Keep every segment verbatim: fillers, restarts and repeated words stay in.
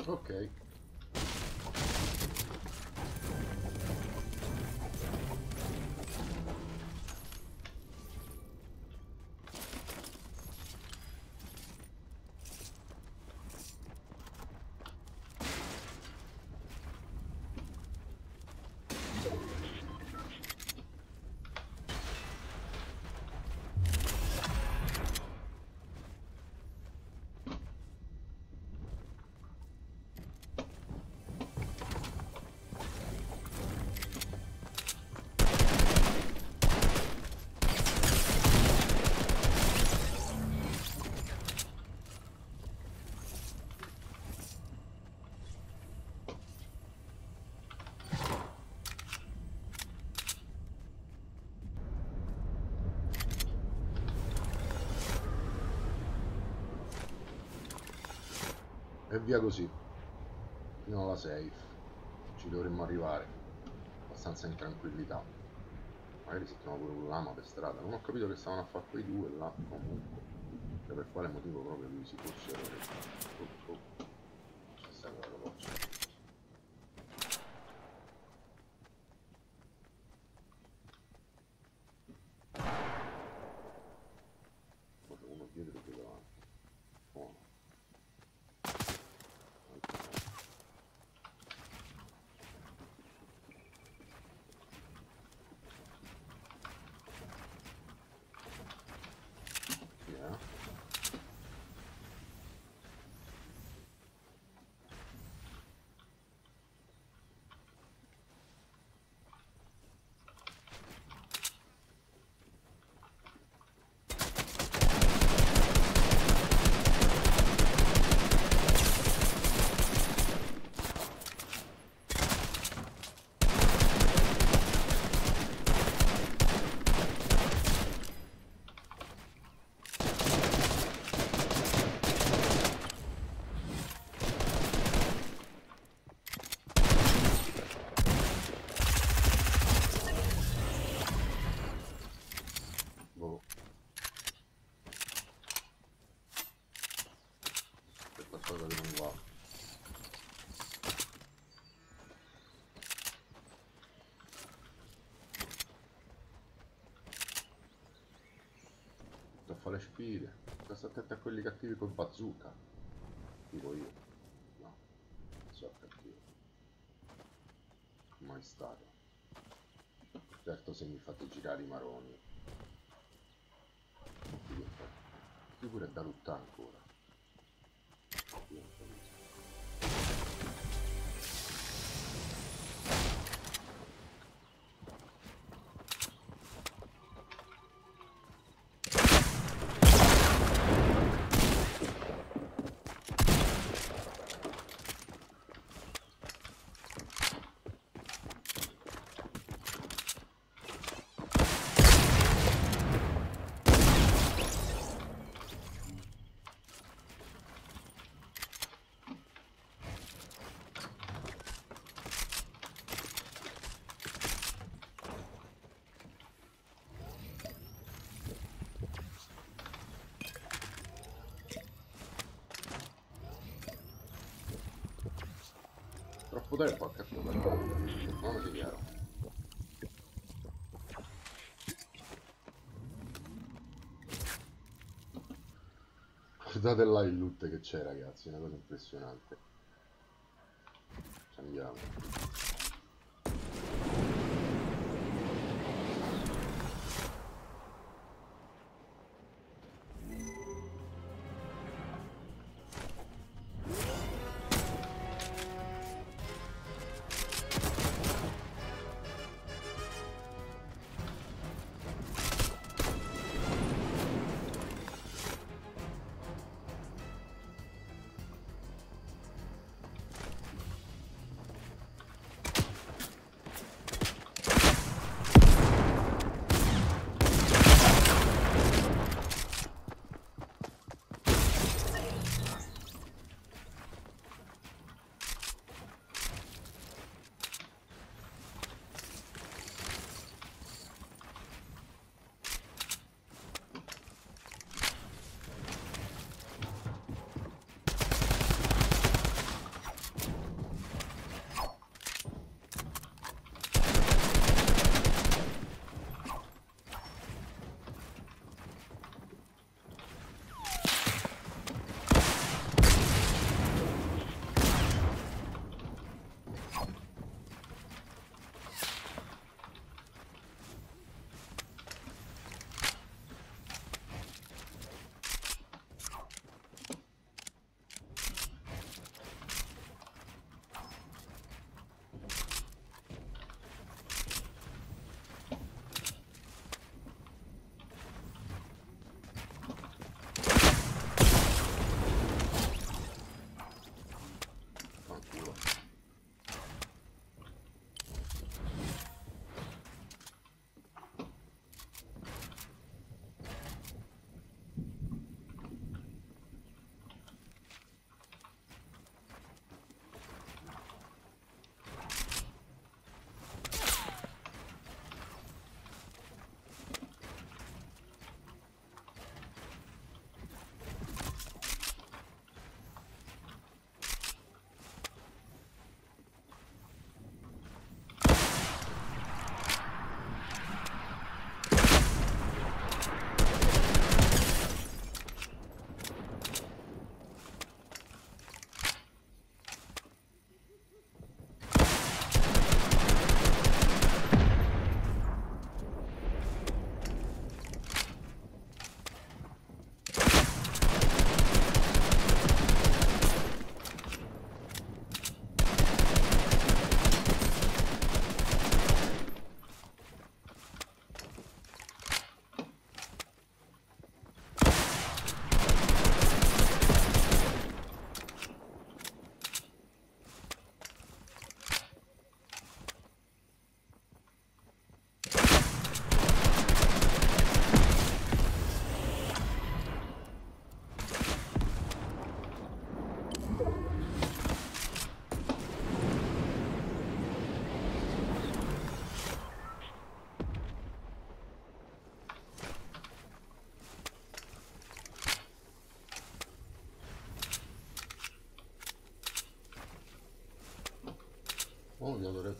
Ok. E via così, fino alla safe. Ci dovremmo arrivare abbastanza in tranquillità. Magari si trova pure un lama per strada. Non ho capito che stavano a fare quei due là, comunque. Cioè, per quale motivo proprio lui si fossero... Oh, oh. C'è stato la veloce. Forse uno dietro e due davanti. Buono. Qualcosa che non va. Da fare le spine. Sta attento a quelli cattivi col bazooka. Dico io. No. Non so cattivo. Mai stato. Certo se mi fate girare i maroni. Qui pure è da lottare ancora. Troppo tempo a catturare. Non si chiaro. Guardate là il loot che c'è, ragazzi, è una cosa impressionante. Ci andiamo.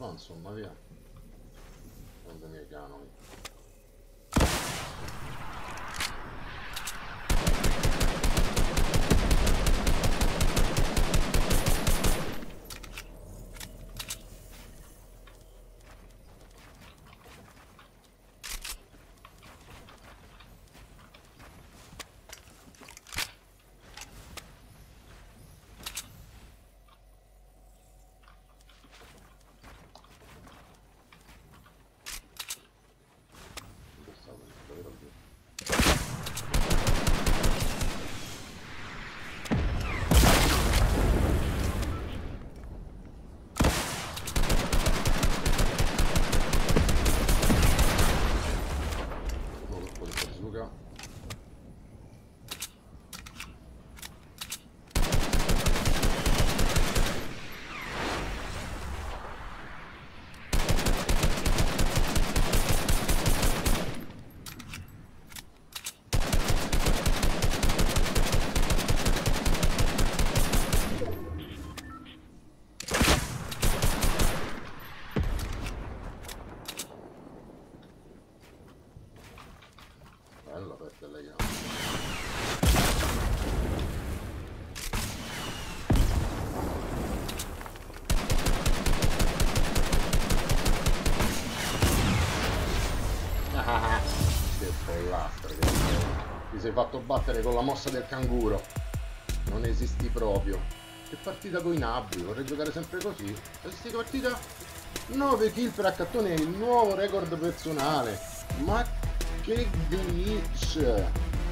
fa, insomma, via. Prendo i miei canoni. Bella aperta lei. Ah, che pollastra che ti sei fatto battere con la mossa del canguro. Non esisti proprio. Che partita coi nabbi, vorrei giocare sempre così. Statistica partita nove kill per accattone, il nuovo record personale. Ma che glitch!